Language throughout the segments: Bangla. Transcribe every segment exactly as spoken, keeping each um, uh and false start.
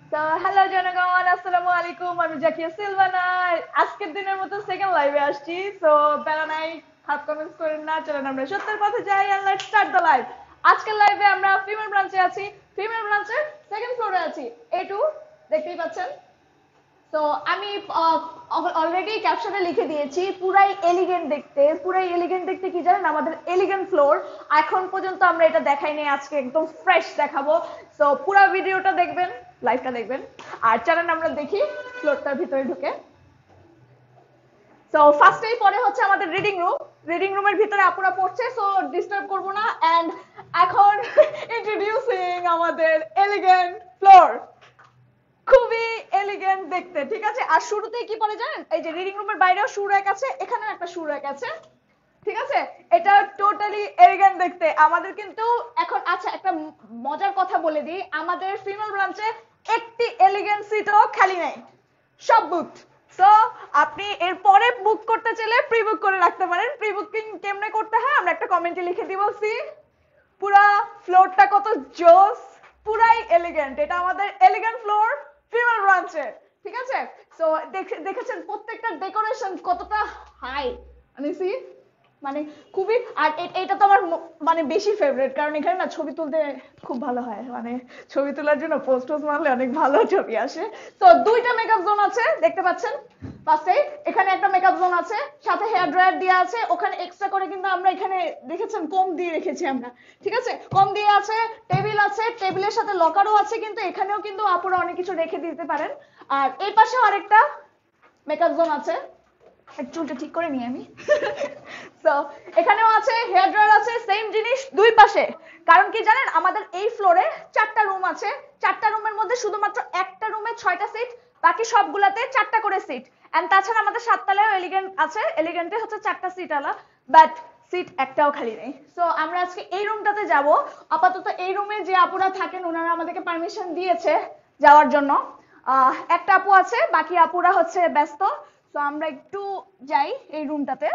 তো হ্যালো জনগণ, আসসালামু আলাইকুম। আমি জাকিয়া সিলভানা। আজকের দিনের মতো সেকেন্ড লাইভে আসছি। সো প্যারা নাই, হাত কমেন্টস করেন না, চলেন আমরা সত্যের পথে যাই। And let's start the live. আজকের লাইভে আমরা ফিমেল ব্রাঞ্চে আছি, ফিমেল ব্রাঞ্চের সেকেন্ড ফ্লোরে আছি, এ টু, দেখতেই পাচ্ছেন। তো আমি অলরেডি ক্যাপশনে লিখে দিয়েছি পুরাই এলিগেন্ট দেখতে। পুরাই এলিগেন্ট দেখতে কি জানেন, আমাদের এলিগেন্ট ফ্লোর। এখন পর্যন্ত আমরা এটা দেখাইনি, আজকে একদম ফ্রেশ দেখাবো। সো পুরো ভিডিওটা দেখবেন, লাইভটা দেখবেন। আর চলেন আমরা দেখি ফ্লোরটার ভিতরে ঢুকে। সো ফার্স্টেই পরে হচ্ছে আমাদের রিডিং রুম। রিডিং রুমের ভিতরে আপুরা পড়ছে, সো ডিস্টার্ব করবো না। এন্ড এখন ইন্ট্রোডিউসিং আমাদের এলিগেন্ট ফ্লোর। খুবই এলিগেন্ট দেখতে, ঠিক আছে। আর শুরুতেই কি পরে জানেন, এই যে রিডিং রুমের বাইরেও শু র্যাক আছে, এখানেও একটা শু র্যাক আছে, ঠিক আছে। এটা টোটালি এলিগেন্ট দেখতে। আমাদের কিন্তু এখন আচ্ছা একটা মজার কথা বলে দিই, আমাদের ফিমেল ব্রাঞ্চে একটি এলিগেন্ট সিটও খালি নেই, সব বুক। সো আপনি এর পরে বুক করতে চাইলে প্রি বুক করে রাখতে পারেন। প্রি বুকিং কেমনে করতে হয় আমরা একটা কমেন্টে লিখে দিব। সি পুরা ফ্লোরটা কত জোস, পুরাই এলিগেন্ট। এটা আমাদের এলিগেন্ট ফ্লোর ফিমেল ব্রাঞ্চে, ঠিক আছে। সো দেখেছেন প্রত্যেকটা ডেকোরেশন কতটা হাই, মানে সি মানে খুবই। আর এটা তো আমার মানে বেশি ফেভারিট, কারণ এখানে না ছবি তুলতে খুব ভালো হয়, মানে ছবি তোলার জন্য পোস্ট টোস্ট মারলে অনেক ভালো ছবি আসে। তো দুইটা মেকআপ জোন আছে, দেখতে পাচ্ছেন পাশে। এখানে একটা মেকআপ জোন আছে, সাথে হেয়ার ড্রায়ার দেওয়া আছে। ওখানে এক্সট্রা করে কিন্তু আমরা এখানে দেখেছেন কম দিয়ে রেখেছি আমরা, ঠিক আছে। কম দিয়ে আছে, টেবিল আছে, টেবিলের সাথে লকারও আছে, কিন্তু এখানেও কিন্তু আপুরা অনেক কিছু রেখে দিতে পারেন। আর এই পাশেও আরেকটা মেকআপ জোন আছে, চুলটা ঠিক করে নিই আমি। সো এখানেও আছে, হেয়ার ড্রায়ার আছে, সেম জিনিস দুই পাশে। কারণ কি জানেন, আমাদের এই ফ্লোরে চারটা রুম আছে। চারটা রুমের মধ্যে শুধুমাত্র একটা রুমে ছয়টা সিট, বাকি সবগুলাতে চারটা করে সিট। এন্ড তাছাড়া আমাদের সাততলায় এলিগেন্ট আছে, এলিগেন্টে হচ্ছে চারটা সিট আলা, বাট সিট একটাও খালি নেই। সো আমরা আজকে এই রুমটাতে যাব। আপাতত এই রুমে যে আপুরা থাকেন ওনারা আমাদেরকে পারমিশন দিয়েছে যাওয়ার জন্য। আহ একটা আপু আছে, বাকি আপুরা হচ্ছে ব্যস্ত। তো আমরা একটু যাই এই রুমটাতে।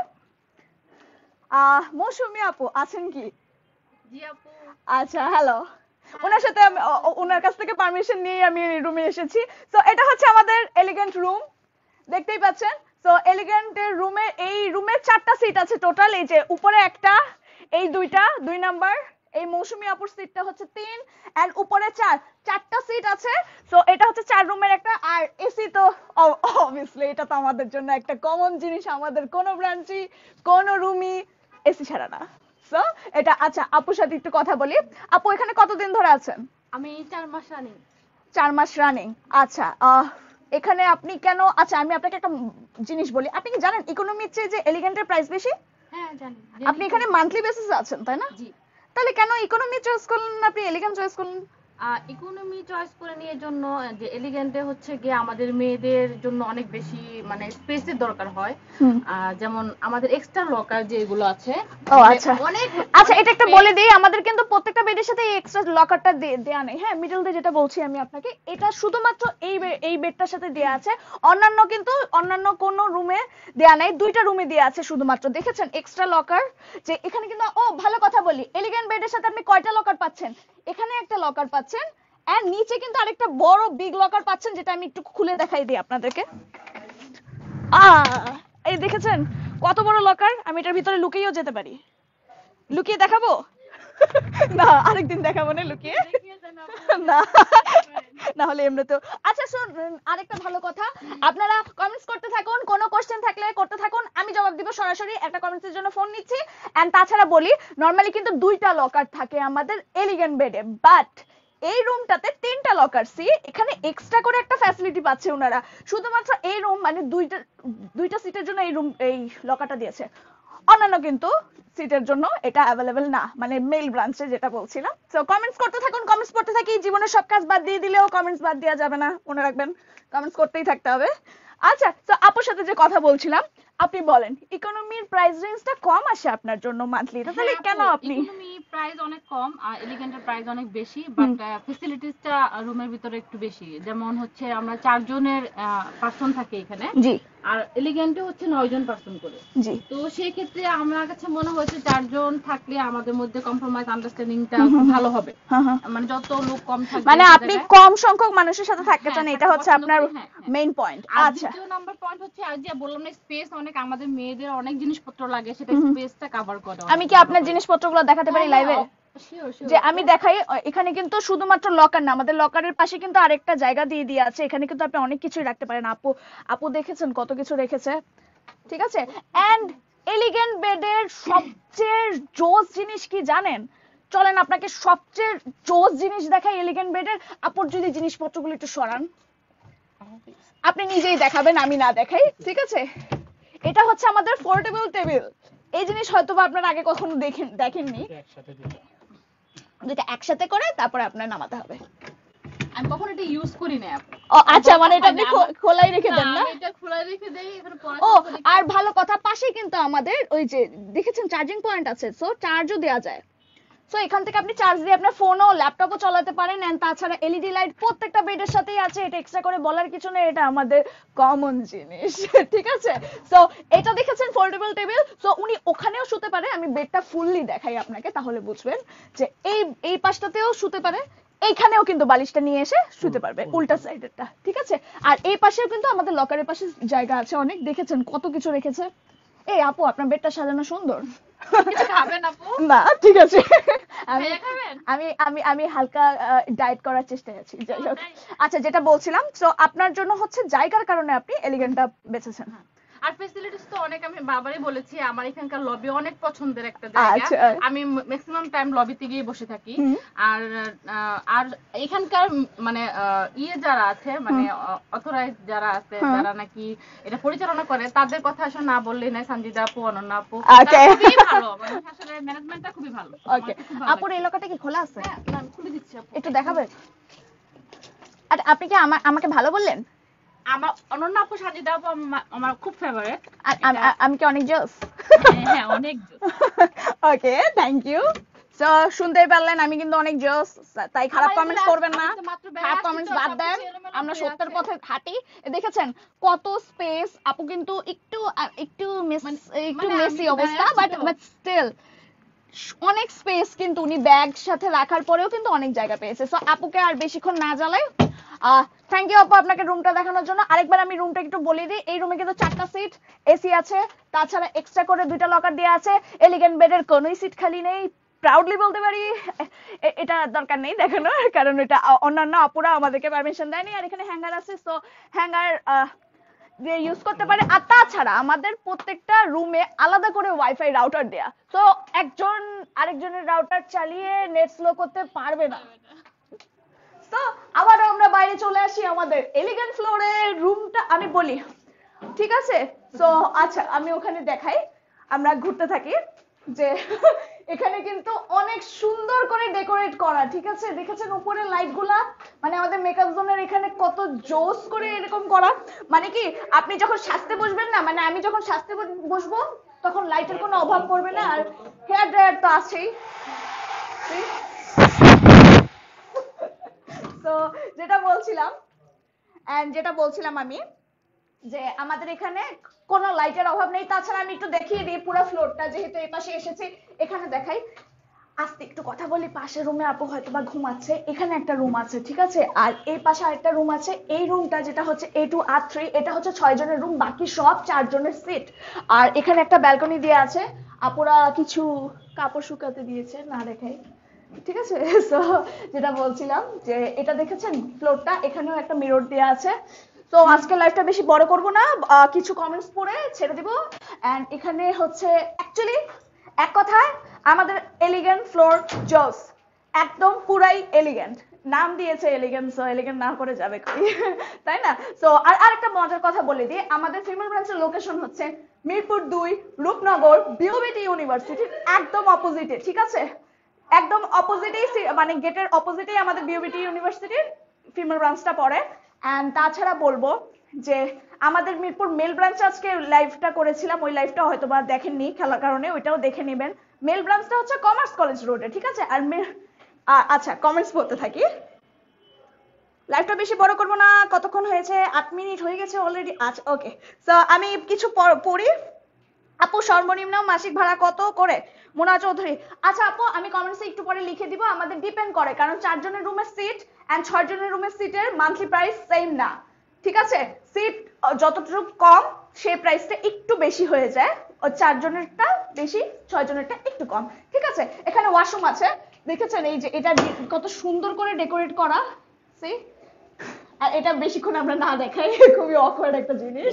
আহ মৌসুমী আপু আছেন কি? জি আপু। আচ্ছা, হ্যালো। ওনার সাথে আমি ওনার কাছ থেকে পারমিশন নিয়ে আমি রুমে এসেছি। তো এটা হচ্ছে আমাদের এলিগেন্ট রুম, দেখতেই পাচ্ছেন। তো এলিগেন্টের রুমে, এই রুমে চারটা সিট আছে টোটাল। এই যে উপরে একটা, এই দুইটা, দুই নাম্বার। এই মৌসুমী আপুর সিটটা হচ্ছে তিন, এন্ড উপরে চার, চারটা সিট আছে। সো এটা হচ্ছে চার রুমের একটা। আর এসি তো অবভিয়াসলি এটা তো আমাদের জন্য একটা কমন জিনিস, আমাদের কোন ব্রাঞ্চই কোন রুমই এসি ছাড়া না। সো এটা আচ্ছা, আপুর সাথে একটু কথা বলি। আপু এখানে কতদিন ধরে আছেন? আমি চার মাস রানিং। চার মাস রানিং, আচ্ছা। আহ এখানে আপনি কেন, আচ্ছা আমি আপনাকে একটা জিনিস বলি, আপনি কি জানেন ইকোনমির চেয়ে যে এলিগেন্টের প্রাইস বেশি? হ্যাঁ জানি। আপনি এখানে মান্থলি বেসিসে আছেন তাই না? জি। তাহলে কেন ইকোনমি চয়েস করলেন না, আপনি এলিগেন্ট চয়েস করলেন? ইকোনমি চয়েস করে নিয়ে জন্য যে এলিগেন্টে হচ্ছে গিয়ে আমাদের মেয়েদের জন্য অনেক বেশি মানে স্পেসের দরকার হয়। আহ, যেমন আমাদের এক্সট্রা লকার যেগুলো আছে। ও মানে আচ্ছা, অনেক আচ্ছা অনেক এটা একটা space- বলে দিই, আমাদের কিন্তু প্রত্যেকটা বেডের সাথে এই এক্সট্রা লকারটা দেয়া নেই। হ্যাঁ, মিডল দিয়ে যেটা বলছি আমি আপনাকে, এটা শুধুমাত্র এই বে- এই বেডটার সাথে দেয়া আছে। অন্যান্য কিন্তু অন্যান্য কোন রুমে দেয়া নাই, দুইটা রুমে দেয়া আছে শুধুমাত্র। দেখেছেন এক্সট্রা লকার, যে এখানে কিন্তু। ও ভালো কথা বলি, এলিগেন্ট বেডের সাথে আপনি কয়টা লকার পাচ্ছেন? এখানে একটা লকার পাচ্ছেন, আর নিচে কিন্তু আরেকটা বড় বিগ লকার পাচ্ছেন, যেটা আমি একটু খুলে দেখাই দিই আপনাদেরকে। আহ এই দেখেছেন কত বড় লকার, আমি এটার ভিতরে লুকিয়েও যেতে পারি। লুকিয়ে দেখাবো? না, আরেকদিন দেখাবো না লুকিয়ে। না, না হলে এমনি তো। আচ্ছা শুন, আরেকটা ভালো কথা, আপনারা কমেন্টস করতে থাকুন, কোনো কোশ্চেন থাকলে করতে থাকুন, আমি জবাব দিব সরাসরি। একটা কমেন্টসের জন্য ফোন নিচ্ছি। এন্ড তাছাড়া বলি, নরমালি কিন্তু দুইটা লকার থাকে আমাদের এলিগেন্ট বেডে, বাট এই রুমটাতে তিনটা লকার। সি এখানে এক্সট্রা করে একটা ফ্যাসিলিটি পাচ্ছে ওনারা, শুধুমাত্র এই রুম মানে দুইটা দুইটা সিটের জন্য এই রুম এই লকারটা দিয়েছে। অন্যান্য কিন্তু সিটের জন্য এটা অ্যাভেলেবেল না, মানে মেল ব্রাঞ্চে যেটা বলছিলাম। সো কমেন্টস করতে থাকুন, কমেন্টস করতে থাকি। জীবনের সব কাজ বাদ দিয়ে দিলেও কমেন্টস বাদ দেওয়া যাবে না, মনে রাখবেন, কমেন্টস করতেই থাকতে হবে। আচ্ছা, তো আপুর সাথে যে কথা বলছিলাম, আপনি বলেন ইকোনমির প্রাইস রেঞ্জটা কম আসে আপনার জন্য মান্থলি, তাহলে কেন আপনি? ইকোনমি প্রাইস অনেক কম আর এলিগেন্টের প্রাইস অনেক বেশি, বাট ফ্যাসিলিটিসটা রুমের ভিতরে একটু বেশি। যেমন হচ্ছে আমরা চারজনের পার্সন থাকে এখানে, জি, আর এলিগেন্টে হচ্ছে নয় জন পার্সন করে। জি, তো সেই ক্ষেত্রে আমার কাছে মনে হয়েছে চারজন থাকলে আমাদের মধ্যে কম্প্রোমাইজ আন্ডারস্ট্যান্ডিংটা খুব ভালো হবে। মানে যত লোক কম থাকবে, মানে আপনি কম সংখ্যক মানুষের সাথে থাকতে চান, এটা হচ্ছে আপনার মেইন পয়েন্ট। আচ্ছা, দ্বিতীয় নাম্বার পয়েন্ট হচ্ছে আজ যে বললাম না, স্পেস অনেক, আমাদের মেয়েদের অনেক জিনিসপত্র লাগে, সেটা স্পেসটা কভার করে। আমি কি আপনার জিনিসপত্রগুলো দেখাতে পারি লাইভে? যে আমি দেখাই, এখানে কিন্তু শুধুমাত্র লকার না, আমাদের লকারের পাশে কিন্তু আরেকটা জায়গা দিয়ে দিয়ে আছে, এখানে কিন্তু আপনি অনেক কিছুই রাখতে পারেন। আপু আপু দেখেছেন কত কিছু রেখেছে, ঠিক আছে? এন্ড এলিগেন্ট বেডের সবচেয়ে জোস জিনিস কি জানেন? চলেন আপনাকে সবচেয়ে জোস জিনিস দেখাই এলিগেন্ট বেডের। আপুর যদি জিনিসপত্রগুলো একটু সরান, আপনি নিজেই দেখাবেন, আমি না দেখাই, ঠিক আছে? এটা হচ্ছে আমাদের পোর্টেবল টেবিল। এই জিনিস হয়তো বা আপনারা আগে কখনো দেখেন দেখেননি। দুটো একসাথে করে তারপরে আপনার নামাতে হবে। আমি কখনো এটা ইউজ করি না। ও আচ্ছা, মানে এটা আপনি খোলাই রেখে দেন না? এটা খোলাই রেখে দেই এখন পরে। ও আর ভালো কথা, পাশেই কিন্তু আমাদের ওই যে দেখেছেন চার্জিং পয়েন্ট আছে, সো চার্জও দেওয়া যায়। সো এখান থেকে আপনি চার্জ দিয়ে আপনার ফোনও ল্যাপটপও চালাতে পারেন। এন্ড তাছাড়া এলইডি লাইট প্রত্যেকটা বেডের সাথেই আছে, এটা এক্সট্রা করে বলার কিছু নেই, এটা আমাদের কমন জিনিস, ঠিক আছে? সো এটা দেখেছেন ফোল্ডেবল টেবিল, সো উনি ওখানেও শুতে পারে। আমি বেডটা ফুললি দেখাই আপনাকে, তাহলে বুঝবেন যে এই এই পাশটাতেও শুতে পারে, এইখানেও কিন্তু বালিশটা নিয়ে এসে শুতে পারবে, উল্টা সাইডেরটা, ঠিক আছে? আর এই পাশেও কিন্তু আমাদের লকারের পাশে জায়গা আছে অনেক, দেখেছেন কত কিছু রেখেছে। এই আপু আপনার বেডটা সাজানো সুন্দর। কিছু খাবেন আপু? না ঠিক আছে, আমি ভাইয়া খাবেন? আমি আমি আমি হালকা ডায়েট করার চেষ্টায় আছি, যাই হোক। আচ্ছা, যেটা বলছিলাম, তো আপনার জন্য হচ্ছে জায়গার কারণে আপনি এলিগেন্টটা বেছেছেন। আর ফ্যাসিলিটিস তো অনেক, আমি বারবারই বলেছি আমার এখানকার লবি অনেক পছন্দের একটা জায়গা। আমি ম্যাক্সিমাম টাইম লবিতে গিয়ে বসে থাকি। আর আর এখানকার মানে ইয়ে যারা আছে, মানে অথরাইজ যারা আছে, যারা নাকি এটা পরিচালনা করে, তাদের কথা আসলে না বললেই নাই। সঞ্জিদা আপু, অনন্যা আপু, খুবই ভালো, মানে আসলে ম্যানেজমেন্টটা খুবই ভালো। ওকে, আপুর এই এলাকাটা কি খোলা আছে? না, আমি খুলে দিচ্ছি আপু, একটু দেখাবেন। আচ্ছা, আপনি কি আমাকে ভালো বললেন? আমার অনন্যা আপু, সঞ্জিদা আপু আমার খুব ফেভারিট। আমি কি অনেক জোস? হ্যাঁ, অনেক জোস। ওকে, থ্যাংক ইউ। সো শুনতেই পারলেন, আমি কিন্তু অনেক জোস, তাই খারাপ কমেন্টস করবেন না। খারাপ কমেন্টস বাদ দেন, আমরা সত্যের পথে হাঁটি। দেখেছেন কত স্পেস। আপু কিন্তু একটু একটু একটু মেসি অবস্থা, বাট বাট স্টিল অনেক স্পেস কিন্তু উনি ব্যাগ সাথে রাখার পরেও কিন্তু অনেক জায়গা পেয়েছে। সো আপুকে আর বেশিক্ষণ না জ্বালাই, থ্যাংক ইউ আপু আপনাকে রুমটা দেখানোর জন্য। আরেকবার আমি রুমটা একটু বলে দিই। এই রুমে কিন্তু চারটা সিট, এসি আছে, তাছাড়া এক্সট্রা করে দুইটা লকার দেওয়া আছে। এলিগেন্ট বেডের কোনোই সিট খালি নেই, প্রাউডলি বলতে পারি। এটা দরকার নেই দেখানোর, কারণ এটা অন্যান্য আপুরা আমাদেরকে পারমিশন দেয়নি। আর এখানে হ্যাঙ্গার আছে, সো হ্যাঙ্গার দিয়ে ইউজ করতে পারে। আর তাছাড়া আমাদের প্রত্যেকটা রুমে আলাদা করে ওয়াইফাই রাউটার দেয়া, তো একজন আরেকজনের রাউটার চালিয়ে নেট স্লো করতে পারবে না। তো আবার আমরা বাইরে চলে আসি আমাদের এলিগেন্ট ফ্লোরের রুমটা আমি বলি, ঠিক আছে? তো আচ্ছা, আমি ওখানে দেখাই, আমরা ঘুরতে থাকি যে এখানে কিন্তু অনেক সুন্দর করে ডেকোরেট করা, ঠিক আছে? দেখেছেন উপরে লাইট গুলা, মানে আমাদের মেকআপ জোনের এখানে কত জোস করে এরকম করা। মানে কি আপনি যখন সাজতে বসবেন না, মানে আমি যখন সাজতে বসবো তখন লাইটের কোনো অভাব পড়বে না। আর হেয়ার ড্রায়ার তো আছেই। তো যেটা বলছিলাম এন্ড যেটা বলছিলাম আমি, যে আমাদের এখানে কোনো লাইটের অভাব নেই। তাছাড়া আমি একটু দেখিয়ে দিই পুরো ফ্লোরটা, যেহেতু এই পাশে এসেছি এখানে দেখাই। আস্তে একটু কথা বলি, পাশের রুমে আপু হয়তো বা ঘুমাচ্ছে, এখানে একটা রুম আছে, ঠিক আছে? আর এই পাশে আরেকটা রুম আছে। এই রুমটা যেটা হচ্ছে এ টু আর থ্রি, এটা হচ্ছে ছয় জনের রুম, বাকি সব চার জনের সিট। আর এখানে একটা ব্যালকনি দিয়ে আছে, আপুরা কিছু কাপড় শুকাতে দিয়েছে, না দেখাই, ঠিক আছে? সো যেটা বলছিলাম যে এটা দেখেছেন ফ্লোরটা, এখানেও একটা মিরর দেওয়া আছে। তো আজকে লাইভটা বেশি বড় করব না, কিছু কমেন্টস পড়ে ছেড়ে দিব। এন্ড এখানে হচ্ছে অ্যাকচুয়ালি এক কথায় আমাদের এলিগেন্ট ফ্লোর জোস, একদম পুরাই এলিগেন্ট। নাম দিয়েছে এলিগেন্ট, সো এলিগেন্ট না করে যাবে কই, তাই না? সো আর আরেকটা মজার কথা বলে দিই, আমাদের ফিমেল ব্রাঞ্চের লোকেশন হচ্ছে মিরপুর দুই, রূপনগর, বিওবিটি ইউনিভার্সিটির একদম অপোজিটে, ঠিক আছে? একদম অপোজিটেই, মানে গেটের অপোজিটেই আমাদের বিওবিটি ইউনিভার্সিটির ফিমেল ব্রাঞ্চটা পড়ে। এন্ড তাছাড়া বলবো যে আমাদের মিরপুর মেল ব্রাঞ্চে আজকে লাইভটা করেছিলাম, ওই লাইভটা হয়তো বা দেখেননি খেলার কারণে, ওইটাও দেখে নেবেন। মেল ব্রাঞ্চটা হচ্ছে কমার্স কলেজ রোডে, ঠিক আছে? আর আচ্ছা কমেন্টস পড়তে থাকি, লাইভটা বেশি বড় করবো না। কতক্ষণ হয়েছে? আট মিনিট হয়ে গেছে অলরেডি। আচ্ছা ওকে, সো আমি কিছু পড়ি। আপু সর্বনিম্ন মাসিক ভাড়া কত করে? মোনা চৌধুরী। আচ্ছা আপু আমি কমেন্টসে একটু পরে লিখে দিব, আমাদের ডিপেন্ড করে, কারণ চারজনের রুমের সিট এন্ড ছয় জনের রুমের সিটের মান্থলি প্রাইস সেম না, ঠিক আছে? সিট যতটুকু কম সেই প্রাইসটা একটু বেশি হয়ে যায়, ও চারজনেরটা বেশি, ছয় জনেরটা একটু কম, ঠিক আছে? এখানে ওয়াশরুম আছে, দেখেছেন? এই যে এটা কত সুন্দর করে ডেকোরেট করা, সি? আর এটা বেশিক্ষণ আমরা না দেখাই, খুবই অকওয়ার্ড একটা জিনিস।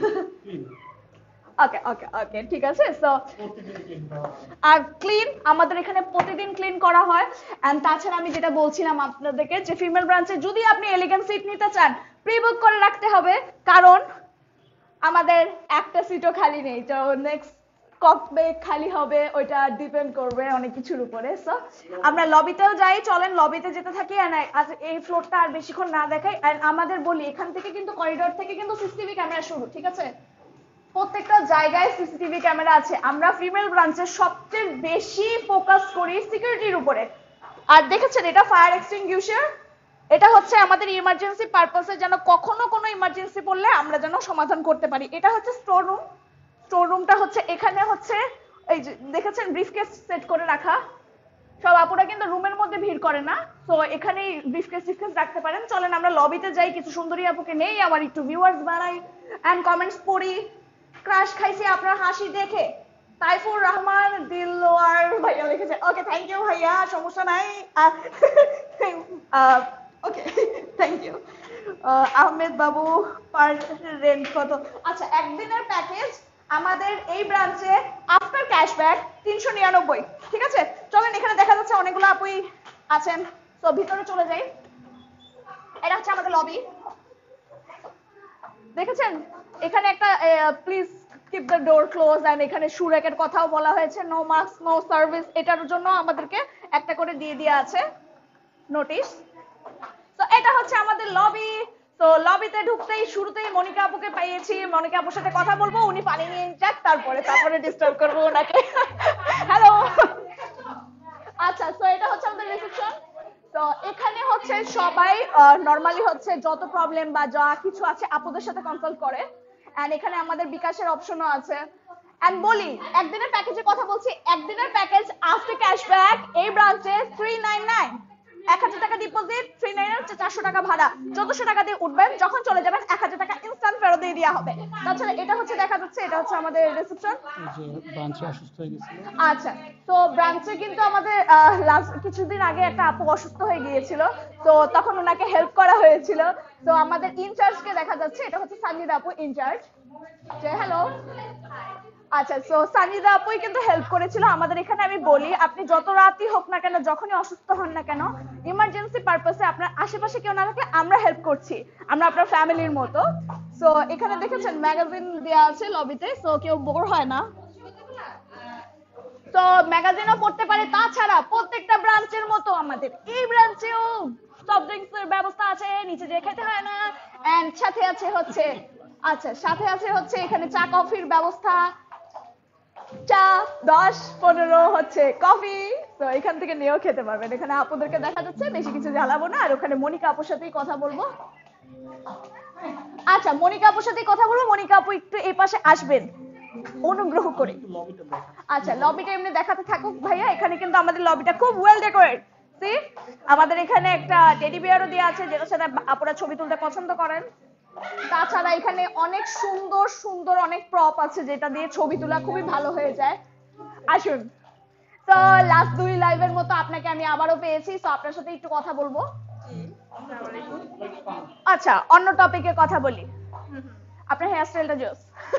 ওকে ওকে ওকে ঠিক আছে। সো আর ক্লিন, আমাদের এখানে প্রতিদিন ক্লিন করা হয়। এন্ড তাছাড়া আমি যেটা বলছিলাম আপনাদেরকে, যে ফিমেল ব্রাঞ্চে যদি আপনি এলিগেন্ট সিট নিতে চান প্রি বুক করে রাখতে হবে, কারণ আমাদের একটা সিটও খালি নেই। তো নেক্সট কবে খালি হবে ওইটা ডিপেন্ড করবে অনেক কিছুর উপরে। সো আমরা লবিতেও যাই, চলেন লবিতে যেতে থাকি। আজ এই ফ্লোরটা আর বেশিক্ষণ না দেখাই। আর আমাদের বলি, এখান থেকে কিন্তু করিডোর থেকে কিন্তু সিসিটিভি ক্যামেরা শুরু, ঠিক আছে? প্রত্যেকটা জায়গায় সিসিটিভি ক্যামেরা আছে। আমরা ফিমেল ব্রাঞ্চে সবচেয়ে বেশি ফোকাস করি সিকিউরিটির উপরে। আর দেখেছেন এটা ফায়ার এক্সটিংগুইশার, এটা হচ্ছে আমাদের ইমার্জেন্সি পারপাসে, যেন কখনো কোনো ইমার্জেন্সি পড়লে আমরা যেন সমাধান করতে পারি। এটা হচ্ছে স্টোর রুম, স্টোর রুমটা হচ্ছে এখানে হচ্ছে এই যে দেখেছেন ব্রিফকেস সেট করে রাখা। সব আপুরা কিন্তু রুমের মধ্যে ভিড় করে না, তো এখানেই ব্রিফকেস টিফকেস রাখতে পারেন। চলেন আমরা লবিতে যাই, কিছু সুন্দরী আপুকে নেই, আবার একটু ভিউয়ার্স বাড়াই এন্ড কমেন্টস পড়ি। ক্রাশ খাইছি আপনার হাসি দেখে, তাইফুর রহমান দিলওয়ার ভাইয়া লিখেছে। ওকে থ্যাংক ইউ ভাইয়া, সমস্যা নাই। Okay thank you. Ahmed Babu per rent কত? আচ্ছা একদিনের প্যাকেজ আমাদের এই ব্রাঞ্চে আফটার ক্যাশব্যাক তিনশো নিরানব্বই, ঠিক আছে? চলেন এখানে দেখা যাচ্ছে অনেকগুলো আপুই আছেন, তো ভিতরে চলে যাই। এটা হচ্ছে আমাদের লবি, দেখেছেন? এখানে একটা please keep the door close, and এখানে সুরেকের কথাও বলা হয়েছে, নো মাস্ক নো সার্ভিস, এটার জন্য আমাদেরকে একটা করে দিয়ে দেওয়া আছে নোটিশ। তো এটা হচ্ছে আমাদের লবি। তো লবিতে ঢুকতেই শুরুতেই মনিকা আপুকে পেয়েছি, মনিকা আপুর সাথে কথা বলবো, উনি পানি নিয়ে যাক, তারপরে তারপরে ডিস্টার্ব করবো ওনাকে। হ্যালো। আচ্ছা তো এটা হচ্ছে আমাদের রিসেপশন। তো এখানে হচ্ছে সবাই নরমালি হচ্ছে যত প্রবলেম বা যা কিছু আছে আপুদের সাথে কনসাল্ট করে। এন্ড এখানে আমাদের বিকাশের অপশনও আছে। এন্ড বলি একদিনের প্যাকেজের কথা বলছি, একদিনের প্যাকেজ আফটার ক্যাশব্যাক এই ব্রাঞ্চে থ্রি নাইন নাইন, এক হাজার টাকা ডিপোজিট, থ্রি নাইন হচ্ছে চারশো টাকা ভাড়া, চোদ্দশো টাকা দিয়ে উঠবেন, যখন চলে যাবেন এক হাজার টাকা ইনস্ট্যান্ট ফেরত দিয়ে দেওয়া হবে। তাছাড়া এটা হচ্ছে দেখা যাচ্ছে, এটা হচ্ছে আমাদের রিসেপশন। ব্রাঞ্চে অসুস্থ হয়ে গেছিল। আচ্ছা তো ব্রাঞ্চে কিন্তু আমাদের লাস্ট কিছুদিন আগে একটা আপু অসুস্থ হয়ে গিয়েছিল, তো তখন ওনাকে হেল্প করা হয়েছিল। তো আমাদের ইনচার্জকে দেখা যাচ্ছে, এটা হচ্ছে সানিদা আপু ইনচার্জ। হ্যালো। আচ্ছা সো সানিদা আপুই কিন্তু হেল্প করেছিল আমাদের এখানে। আমি বলি আপনি যত রাতই হোক না কেন, যখনই অসুস্থ হন না কেন, ইমার্জেন্সি পারপাসে আপনার আশেপাশে কেউ না থাকলে আমরা হেল্প করছি, আমরা আপনার ফ্যামিলির মতো। সো এখানে দেখেছেন ম্যাগাজিন দেওয়া আছে লবিতে, সো কেউ বোর হয় না, তো ম্যাগাজিনও পড়তে পারে। তাছাড়া প্রত্যেকটা ব্রাঞ্চের মতো আমাদের এই ব্রাঞ্চেও সফট ড্রিঙ্কস এর ব্যবস্থা আছে, নিচে যেয়ে খেতে হয় না। এন্ড সাথে আছে হচ্ছে আচ্ছা সাথে আছে হচ্ছে এখানে চা কফির ব্যবস্থা, চা দশ পনেরো হচ্ছে কফি, তো এখান থেকে নিয়েও খেতে পারবেন। এখানে আপুদেরকে দেখা যাচ্ছে, বেশি কিছু জ্বালাবো না। আর ওখানে মনিকা আপুর সাথেই কথা বলবো। আচ্ছা মনিকা আপুর সাথেই কথা বলবো, মনিকা আপু একটু এই পাশে আসবেন অনুগ্রহ করে। আচ্ছা লবিটা এমনি দেখাতে থাকুক ভাইয়া। এখানে কিন্তু আমাদের লবিটা খুব ওয়েল ডেকোরেট। সি আমাদের এখানে একটা টেডি বিয়ারও দেওয়া আছে, যেটার সাথে আপুরা ছবি তুলতে পছন্দ করেন। তাছাড়া এখানে অনেক সুন্দর সুন্দর অনেক প্রপ আছে, যেটা দিয়ে ছবি তোলা খুবই ভালো হয়ে যায়। আসুন। তো লাস্ট দুই লাইভের মতো আপনাকে আমি আবারও পেয়েছি, তো আপনার সাথে একটু কথা বলবো। আচ্ছা অন্য টপিকে কথা বলি। আপনার হেয়ার স্টাইলটা জোস।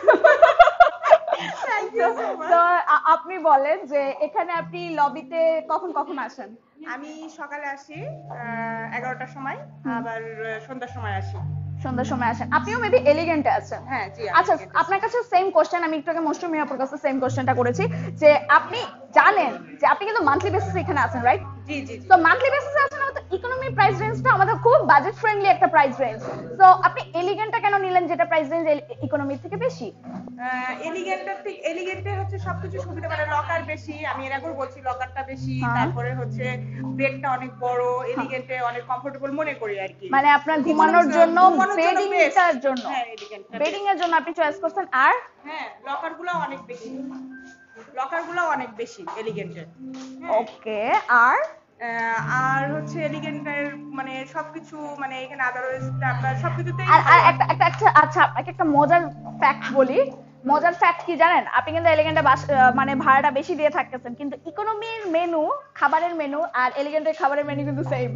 তো আপনি বলেন যে এখানে আপনি লবিতে কখন কখন আসেন? আমি সকালে আসি এগারোটার সময়, আবার সন্ধ্যার সময় আসি। সন্ধ্যার সময় আসেন। আপনিও মেবি এলিগেন্টে আছেন। হ্যাঁ জি। আচ্ছা আপনার কাছে সেম কোশ্চেন, আমি একটু আগে মৌসুমী আপুর কাছে সেম কোশ্চেনটা করেছি, যে আপনি জানেন যে আপনি কিন্তু মান্থলি বেসিসে এখানে আছেন, রাইট? জি জি তো মান্থলি বেসিসে আছে না, তো ইকোনমি প্রাইস রেঞ্জটা আমাদের খুব বাজেট ফ্রেন্ডলি একটা প্রাইস রেঞ্জ। তো আপনি এলিগেন্টটা কেন নিলেন যেটা প্রাইস রেঞ্জ ইকোনমি থেকে বেশি? এলিগেন্টের থেকে এলিগেন্টে হচ্ছে সবকিছু সুবিধা, মানে লকার বেশি, আমি এর আগেও বলছি লকারটা বেশি, হ্যাঁ। তারপরে হচ্ছে বেডটা অনেক বড়, এলিগেন্টে অনেক কমফোর্টেবল মনে করি আর কি। মানে আপনার ঘুমানোর জন্য, বেডিংটার জন্য, হ্যাঁ এলিগেন্টটা বেডিং এর জন্য আপনি চয়েস করছেন। আর হ্যাঁ লকারগুলো অনেক বেশি, লকারগুলো অনেক বেশি এলিগেন্টের। ওকে। আর আহ, আর হচ্ছে এলিগেন্টের মানে সবকিছু, মানে এখানে আদারওয়াইজ আপনার সবকিছুতেই আর আর একটা একটা একটা আচ্ছা আপনাকে একটা মজার ফ্যাক্ট বলি। মজার ফ্যাক্ট কি জানেন? আপনি কিন্তু এলিগেন্টে মানে ভাড়াটা বেশি দিয়ে থাকতেছেন, কিন্তু ইকোনমির মেনু, খাবারের মেনু আর এলিগেন্টের খাবারের মেনু কিন্তু সেম।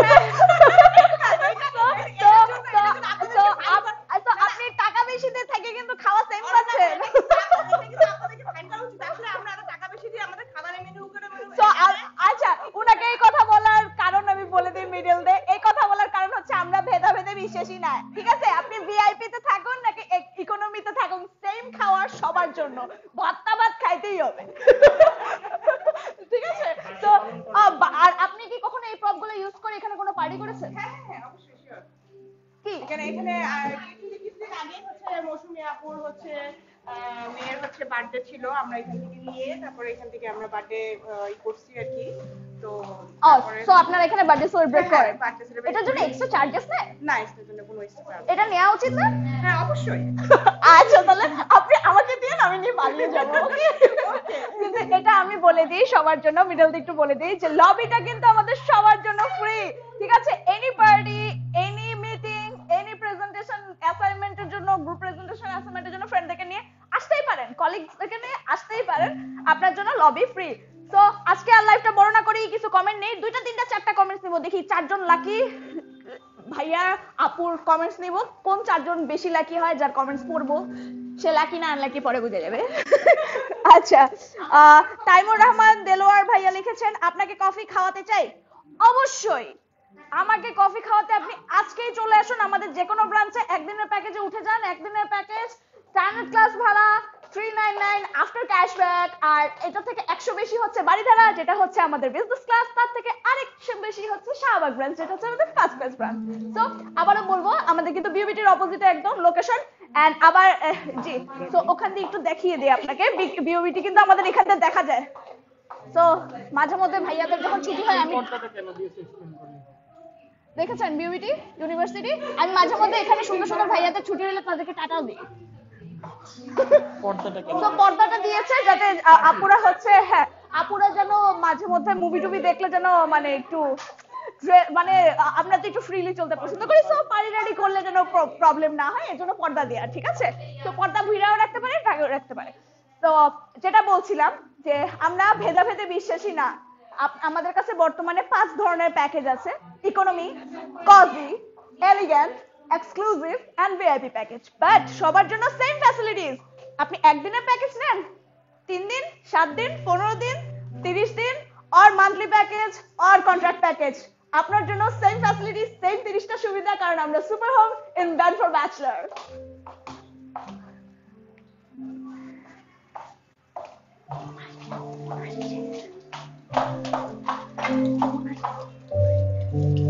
তো আপনি টাকা বেশি দিয়ে থেকে কিন্তু খাওয়া সেম পাচ্ছেন। আচ্ছা, উনাকে এই কথা বলার কারণ আমি বলে দিই মিডল দে। এই কথা বলার কারণ হচ্ছে আমরা ভেদাভেদে বিশ্বাসী না, ঠিক আছে? আপনি ভিআইপি তে থাকুন নাকি ইকোনমিতে থাকুন, সেম খাওয়ার সবার জন্য, ভর্তা ভাত খাইতেই হবে। ঠিক আছে? তো আর আপনি কি কখনো এই প্রপগুলো ইউজ করে এখানে কোনো পার্টি করেছেন? হ্যাঁ হ্যাঁ অবশ্যই শিওর। কি এখানে এখানে কিছুদিন আগে হচ্ছে মৌসুমী আপুর হচ্ছে মেয়ের হচ্ছে বার্থডে ছিল, আমরা এখান থেকে নিয়ে তারপরে এখান থেকে আমরা বার্থডে ই করছি আর কি। তো সো আপনারা এখানে বার্থডে সেলিব্রেট করেন, বার্থডে সেলিব্রেট এটার জন্য এক্সট্রা চার্জেস নেয়? না, এটার জন্য কোনো এক্সট্রা চার্জ। এটা নেওয়া উচিত না? হ্যাঁ অবশ্যই। আচ্ছা তাহলে আপনি আমাকে দিন, আমি নিয়ে পালিয়ে যাব। ওকে, কিন্তু এটা আমি বলে দিই সবার জন্য, মিডল দিক একটু বলে দিই যে লবিটা কিন্তু আমাদের সবার জন্য ফ্রি, ঠিক আছে? Any party, any meeting, any presentation, অ্যাসাইনমেন্টের জন্য, গ্রুপ প্রেজেন্টেশন, অ্যাসাইনমেন্টের জন্য ফ্রেন্ডদেরকে নিয়ে আসতেই পারেন, কলিগদেরকে নিয়ে আসতেই পারেন, আপনার জন্য লবি ফ্রি। তো আজকে আর লাইভটা বড় না করি, কিছু কমেন্ট নেই, দুইটা তিনটা চারটা কমেন্টস নিব, দেখি চারজন লাকি ভাইয়া আপুর কমেন্টস নিব, কোন চারজন বেশি লাকি হয়, যার কমেন্টস পড়বো সে লাকি না আনলাকি পরে বুঝে যাবে। আচ্ছা, তাইমুর রহমান দেলোয়ার ভাইয়া লিখেছেন আপনাকে কফি খাওয়াতে চাই। অবশ্যই আমাকে কফি খাওয়াতে আপনি আজকেই চলে আসুন আমাদের যে কোনো ব্রাঞ্চে, একদিনের প্যাকেজে উঠে যান। একদিনের প্যাকেজ স্ট্যান্ডার্ড ক্লাস ভাড়া three nine nine after cashback, আর এটা থেকে একশো বেশি হচ্ছে বাড়ি ভাড়া, যেটা হচ্ছে আমাদের বিজনেস ক্লাস, তার থেকে আরেকশো বেশি হচ্ছে শাহবাগ ব্রাঞ্চ, যেটা হচ্ছে আমাদের ফার্স্ট ক্লাস ব্রাঞ্চ। তো আবারও বলবো আমাদের কিন্তু বিউবিটির অপোজিটে একদম লোকেশন, এন্ড আবার জি, তো ওখান দিয়ে একটু দেখিয়ে দিই আপনাকে, বিউবিটি কিন্তু আমাদের এখান থেকে দেখা যায়। তো মাঝে মধ্যে ভাইয়াদের যখন ছুটি হয়, আমি দেখেছেন বিউবিটি ইউনিভার্সিটি, আমি মাঝে মধ্যে এখানে সুন্দর সুন্দর ভাইয়াদের ছুটি হলে তাদেরকে টাটাও দিই। তো পর্দাটা দিয়েছে যাতে আপুরা হচ্ছে, হ্যাঁ আপুরা যেন মাঝে মধ্যে মুভি টুভি দেখলে যেন মানে একটু মানে আমরা তো একটু ফ্রিলি চলতে পছন্দ করি, সো পারি রেডি করলে যেন প্রবলেম না হয়, এজন্য পর্দা দেয়া, ঠিক আছে? তো পর্দা ভিড়াও রাখতে পারে, টাকেও রাখতে পারে। তো যেটা বলছিলাম যে আমরা ভেদাভেদে বিশ্বাসী না, আমাদের কাছে বর্তমানে পাঁচ ধরনের প্যাকেজ আছে: economy, cosy, elegant, exclusive and VIP package. But সবার জন্য সেম ফ্যাসিলিটিস। আপনি একদিনের প্যাকেজ নেন, তিন দিন, সাত দিন, পনেরো দিন, তিরিশ দিন, আর মান্থলি প্যাকেজ আর কন্ট্রাক্ট প্যাকেজ, আপনার জন্য সেম ফ্যাসিলিটিস, সেম তিরিশটা সুবিধা, কারণ আমরা super home in band for bachelor. Thank you.